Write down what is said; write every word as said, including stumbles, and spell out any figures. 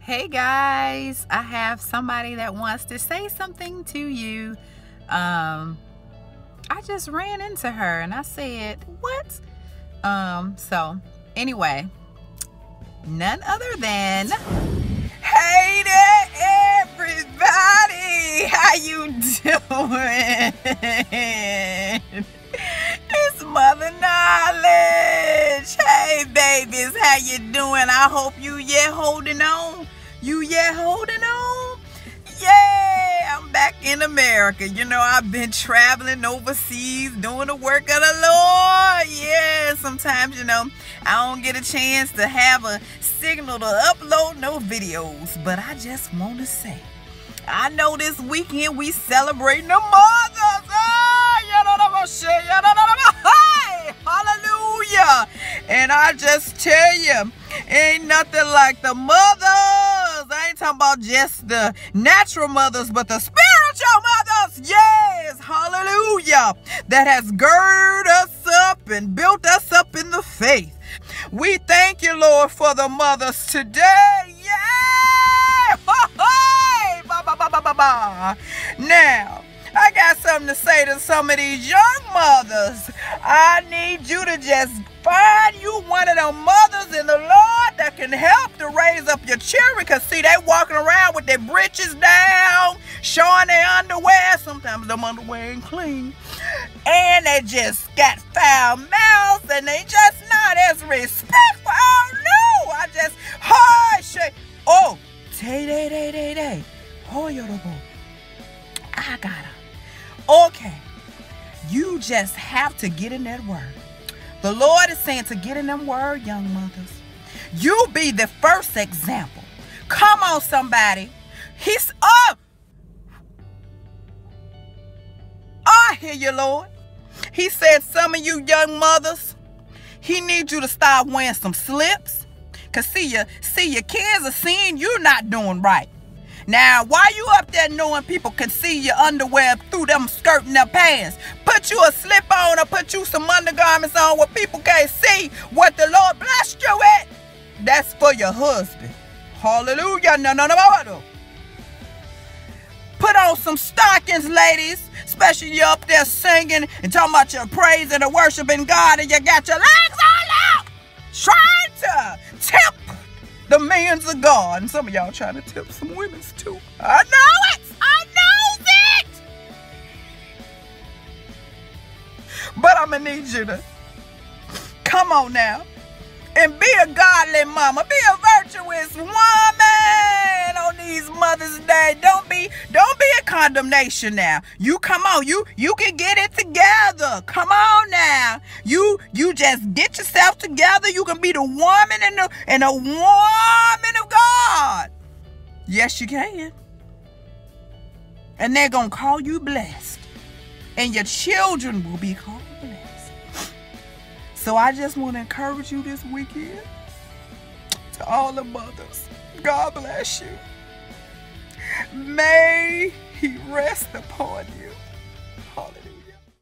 Hey guys, I have somebody that wants to say something to you. Um, I just ran into her and I said, what? Um, so anyway, none other than, hey there everybody, how you doing? It's Mother Knowledge. Hey babies, how you doing? I hope you yet holding on. You yet holding on? Yeah, I'm back in America. You know, I've been traveling overseas doing the work of the Lord. Yeah, sometimes, you know, I don't get a chance to have a signal to upload no videos. But I just want to say, I know this weekend we celebrating the mothers. Oh, you know what I'm saying? You know what I'm saying? Hallelujah. And I just tell you, ain't nothing like the mothers. I ain't talking about just the natural mothers, but the spiritual mothers. Yes, hallelujah. That has girded us up and built us up in the faith. We thank you, Lord, for the mothers today. Yeah. Hey, ba, ba, ba, ba, ba, ba. Now, I got something to say to some of these young mothers. I need you to just find you one of them mothers in the Lord that can help to raise up your children. Because, see, they walking around with their britches down, showing their underwear. Sometimes them underwear ain't clean. And they just got foul mouths, and they just not as respectful. Oh, no. I just, hi, shit. Oh, tay, day, day, day, day. Oh, yo, I got her. Okay, you just have to get in that word. The Lord is saying to get in them word, young mothers. You be the first example. Come on, somebody. He's up. I hear you, Lord. He said some of you young mothers, he needs you to start wearing some slips. Because see, your, see, your kids are seeing you're not doing right. Now, why you up there knowing people can see your underwear through them skirt and their pants? Put you a slip on or put you some undergarments on where people can't see what the Lord blessed you with. That's for your husband. Hallelujah. No, no, no, no. Put on some stockings, ladies. Especially you up there singing and talking about your praise and worshiping God and you got your legs all out. Trying to tip the man's of God. And some of y'all trying to tip some women's too. I know it. I know it. But I'm going to need you to come on now and be a godly mama. Be a virtuous woman on these Mother's Day. Don't be, don't be a condemnation now. You come on. You, you can get it together. Come on now. You, you just get yourself together. You can be the woman and the, and a woman of God. Yes, you can. And they're going to call you blessed. And your children will be called blessed. So I just want to encourage you this weekend. To all the mothers, God bless you. May He rest upon you.